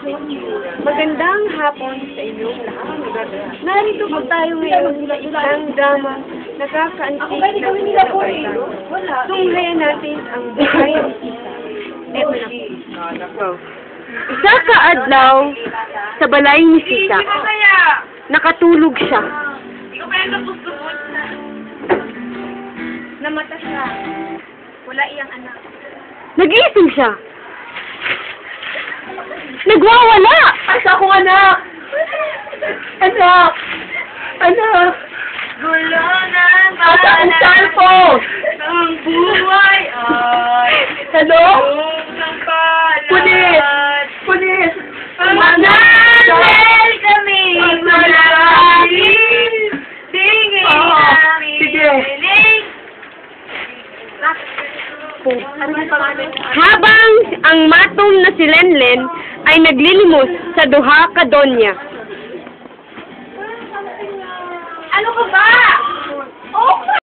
Magandang hapon sa inyong lahat. Narito po tayo ngayon sa isang drama nakakaantig na pinapaitan. Tunghayan natin ang buhay ng isa. Eto na po. Isa kaadlaw sa balay ni Sita. Nakatulog siya. Namata siya. Wala iyang anak. Nag-iisip siya. Nagwawala! Asa akong anak? Anak! Anak! Gulo na Asa ang cellphone? ang buhay ay Hello? ng palad. Pulis! Pulis! Mananel kami malalim. Tingin namin sige. piling. Habang ang matom na si Lenlen ay naglilimos sa duha ka donya. Ano ka ba?